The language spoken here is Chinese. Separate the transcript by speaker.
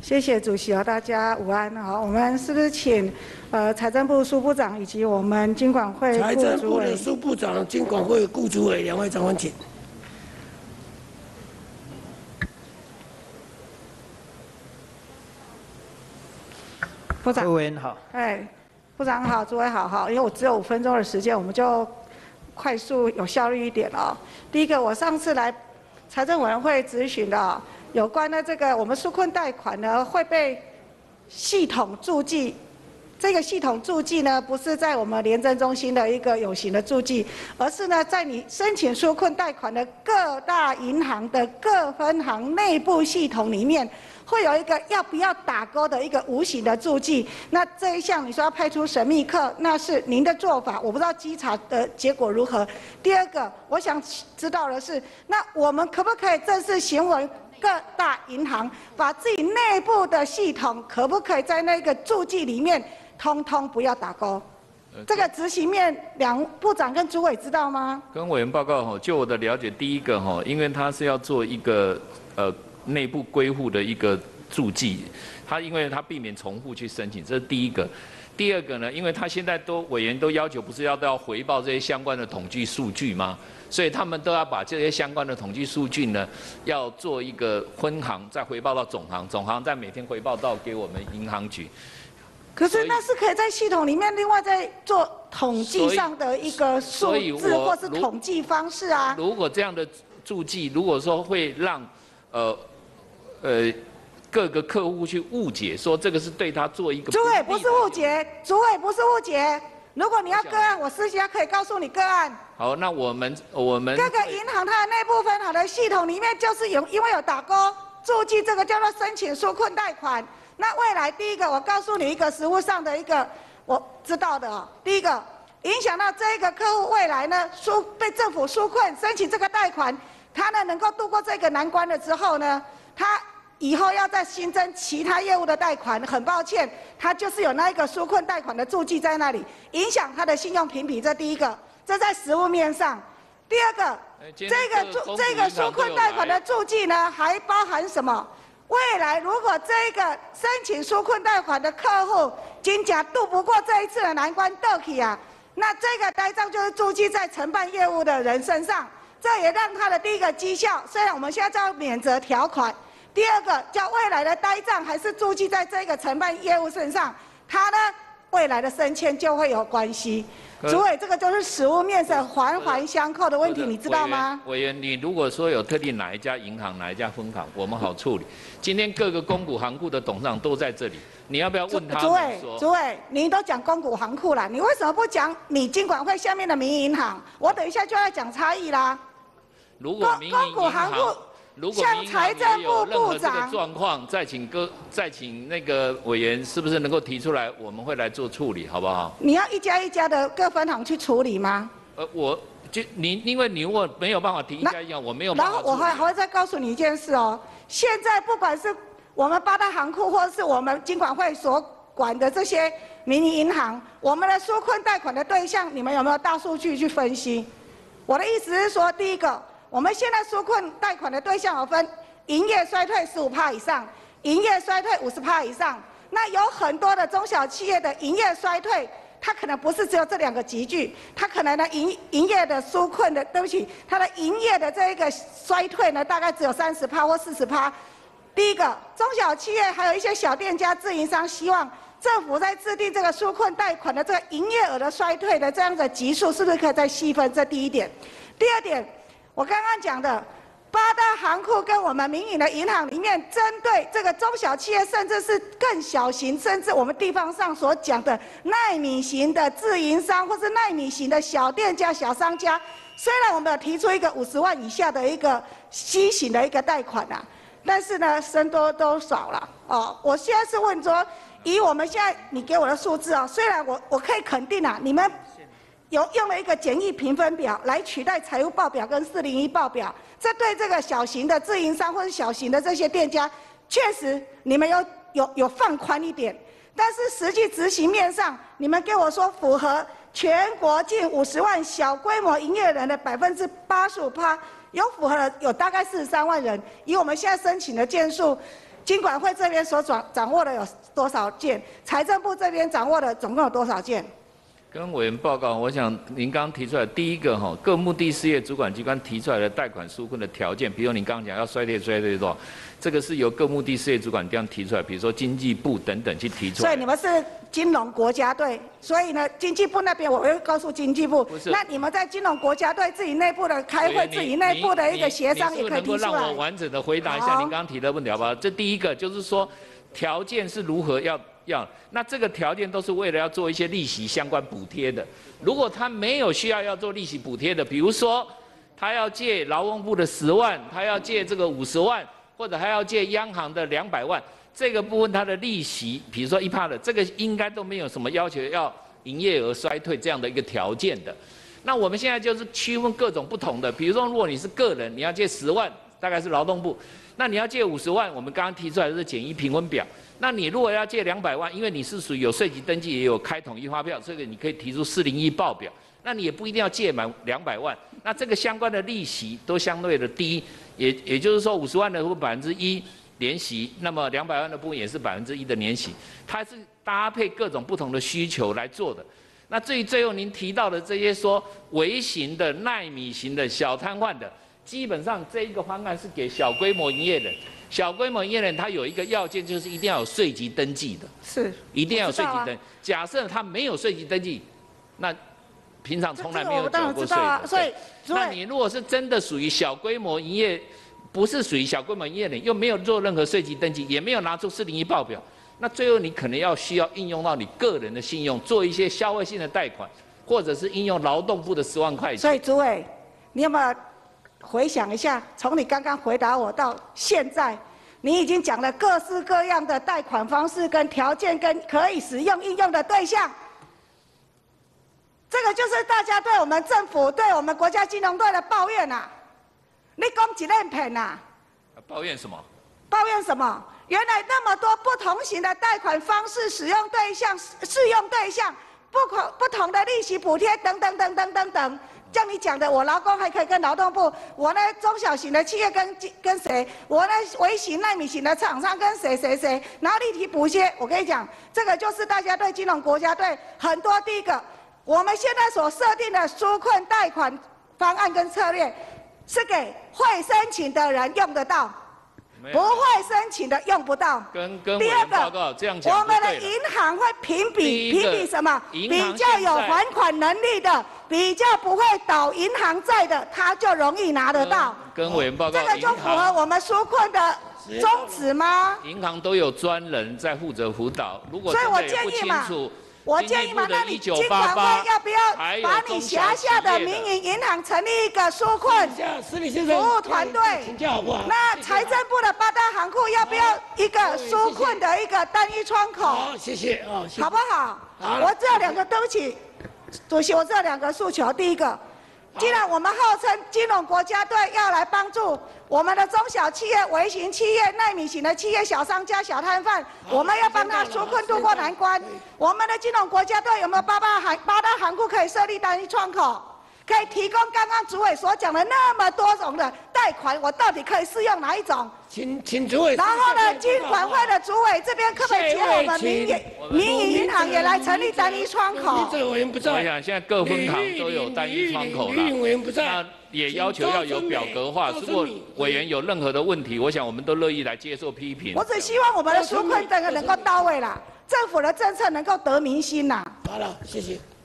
Speaker 1: 谢谢主席大家午安我们是不是请财政部苏部长以及我们金管会
Speaker 2: 财政部的苏部长、金管会顾主委两位长官请。
Speaker 1: 部长，
Speaker 3: 委员好。
Speaker 1: 部长好，诸位好因为我只有5分钟的时间，我们就快速有效率一点第一个，我上次来财政委员会咨询的有关的这个我们纾困贷款呢会被系统注记，这个系统注记呢不是在我们廉政中心的一个有形的注记，而是呢在你申请纾困贷款的各大银行的各分行内部系统里面。会有一个要不要打勾的一个无形的注记，那这一项你说要派出神秘客，那是您的做法，我不知道稽查的结果如何。第二个，我想知道的是，那我们可不可以正式行文各大银行，把自己内部的系统可不可以在那个注记里面，通通不要打勾？这个执行面，两部长跟主委知道吗？
Speaker 4: 跟委员报告就我的了解，第一个因为他是要做一个内部归户的一个注记，因为他避免重复去申请，这是第一个。第二个呢，因为他现在委员都要求不是都要回报这些相关的统计数据吗？所以他们都要把这些相关的统计数据呢，要做一个分行，再回报到总行，总行再每天回报到给我们银行局。
Speaker 1: 可是那是可以在系统里面另外再做统计上的一个数字或是统计方式啊。
Speaker 4: 如果这样的注记，如果说会让各个客户去误解，说这个是对他做一个。主委不是误解，
Speaker 1: 主委不是误解。如果你要个案，我私下可以告诉你个案。
Speaker 4: 好，那我们
Speaker 1: 各个银行它的内部分行的系统里面，就是因为有打勾注记，这个叫做申请纾困贷款。那未来第一个，我告诉你一个实务上的一个我知道的第一个，影响到这个客户未来呢被政府纾困申请这个贷款。他呢能够度过这个难关了之后呢，他以后要再新增其他业务的贷款，很抱歉，他就是有那一个纾困贷款的注记在那里，影响他的信用评比，这第一个，这在实务面上。第二个，这个纾困贷款的注记呢，还包含什么？未来如果这个申请纾困贷款的客户真假渡不过这一次的难关，倒去啊，那这个呆账就是注记在承办业务的人身上。这也让他的第一个绩效，虽然我们现在叫免责条款，第二个叫未来的呆账还是注记在这个承办业务身上，他呢未来的升迁就会有关系。主委，这个就是实务面上环环相扣的问题，你知道吗？
Speaker 4: 委员，你如果说有特定哪一家银行、哪一家分行，我们好处理。今天各个公股行库的董事长都在这里，你要不要问他们说？
Speaker 1: 主委，您都讲公股行库了，你为什么不讲你金管会下面的民营银行？我等一下就要讲差异啦。
Speaker 4: 如果民营银行，如果民营银行也有任何这个状况，再请那个委员是不是能够提出来，我们会来做处理，好不好？
Speaker 1: 你要一家一家的各分行去处理吗？
Speaker 4: 因为你如果没有办法提一家一家，我没有办法。
Speaker 1: 然后我还会再告诉你一件事现在不管是我们8大行库，或是我们金管会所管的这些民营银行，我们的纾困贷款的对象，你们有没有大数据去分析？我的意思是说，第一个，我们现在纾困贷款的对象有分营业衰退15%以上，营业衰退50%以上。那有很多的中小企业的营业衰退，它可能不是只有这2个集聚，它可能呢营业的纾困的，对不起，它的营业的这一个衰退呢，大概只有30%或40%。第一个，中小企业还有一些小店家、自营商，希望政府在制定这个纾困贷款的这个营业额的衰退的这样的级数，是不是可以再细分？这第一点。第二点，我刚刚讲的8大行库跟我们民营的银行里面，针对这个中小企业，甚至是更小型，甚至我们地方上所讲的奈米型的自营商，或是奈米型的小店家、小商家，虽然我们有提出一个50万以下的一个C型的一个贷款但是呢，僧多粥少了我现在是问说，以我们现在你给我的数字虽然我可以肯定你们有用了一个简易评分表来取代财务报表跟401报表，这对这个小型的自营商或者小型的这些店家，确实你们有放宽一点，但是实际执行面上，你们给我说符合全国近50万小规模营业人的85%，有符合的有大概43万人，以我们现在申请的件数， 金管会这边所掌握的有多少件？财政部这边掌握的总共有多少件？
Speaker 4: 跟委员报告，我想您刚刚提出来第一个各目的事业主管机关提出来的贷款纾困的条件，比如您刚刚讲要衰退多少，这个是由各目的事业主管机关提出来，比如说经济部等等去提出来。
Speaker 1: 所以你们是金融国家队，所以呢，经济部那边我会告诉经济部，那你们在金融国家队自己内部的开会，自己内部的一个协商也可以提出来。
Speaker 4: 能够让我完整的回答一下您刚刚提的问题好不好？这第一个就是说，条件是如何要，那这个条件都是为了要做一些利息相关补贴的。如果他没有需要做利息补贴的，比如说他要借劳动部的10万，他要借这个50万，或者还要借央行的200万，这个部分它的利息，比如说1%的，这个应该都没有什么要求要营业额衰退这样的一个条件的。那我们现在就是区分各种不同的，比如说如果你是个人，你要借10万，大概是劳动部；那你要借50万，我们刚刚提出来的是简易评分表。那你如果要借200万，因为你是属于有税籍登记，也有开统一发票，这个你可以提出401报表。那你也不一定要借满200万，那这个相关的利息都相对的低，也就是说50万的会1%年息，那么200万的部分也是1%的年息，它是搭配各种不同的需求来做的。那至于最后您提到的这些说微型的、奈米型的、小摊贩的，基本上这一个方案是给小规模营业人。小规模营业人他有一个要件，就是一定要有税籍登记的，
Speaker 1: 是，
Speaker 4: 一定要有税籍登记。假设他没有税籍登记，那平常从来没有缴过税的。
Speaker 1: 所以，
Speaker 4: 那你如果是真的属于小规模营业，不是属于小规模营业人，又没有做任何税籍登记，也没有拿出401报表，那最后你可能需要应用到你个人的信用，做一些消费性的贷款，或者是应用劳动部的10万块钱。
Speaker 1: 所以，主委，你有没有回想一下，从你刚刚回答我到现在，你已经讲了各式各样的贷款方式、跟条件、跟可以使用应用的对象。这个就是大家对我们政府、对我们国家金融队的抱怨啊！你讲一连片啊！
Speaker 4: 抱怨什么？
Speaker 1: 抱怨什么？原来那么多不同型的贷款方式、使用对象、适用对象、不同的利息补贴等等等等等等。像你讲的，我劳工还可以跟劳动部，我呢中小型的企业跟谁，我呢微型、奈米型的厂商跟谁，然后立体补贴。我跟你讲，这个就是大家对金融国家队很多第一个，我们现在所设定的纾困贷款方案跟策略，是给会申请的人用得到。不会申请的用不到。
Speaker 4: 第二个，这样讲
Speaker 1: 我们的银行会评比什么？比较有还款能力的，比较不会倒银行债的，他就容易拿得到。
Speaker 4: 跟委员报告，
Speaker 1: 这个就符合我们纾困的宗旨吗？
Speaker 4: 银行都有专人在负责辅导，如果真的也不清楚。
Speaker 1: 我建议嘛，那你金管会要不要把你辖下的民营银行成立一个纾困服务团队？那财政部的8大行库要不要一个纾困的一个单一窗口？
Speaker 2: 好，谢谢啊，
Speaker 1: 好不好？我这2个，对不起，主席，我这2个诉求，第一个，既然我们号称金融国家队要来帮助我们的中小企业、微型企业、奈米型的企业、小商家、小摊贩，我们要帮他纾困渡过难关。我们的金融国家队有没有8大行库可以设立单一窗口，可以提供刚刚主委所讲的那么多种的贷款，我到底可以适用哪一种？
Speaker 2: 请主委。
Speaker 1: 然后呢，金管会的主委这边可不可以结合我们民营银行也来成立单一窗口？
Speaker 2: 这个委员不在。
Speaker 4: 我想现在各分行都有单一窗口了。
Speaker 2: 委员不在。
Speaker 4: 那也要求要有表格化。如果委员有任何的问题，我想我们都乐意来接受批评。
Speaker 1: 我只希望我们的纾困这个能够到位啦，政府的政策能够得民心呐。
Speaker 2: 好了，谢谢。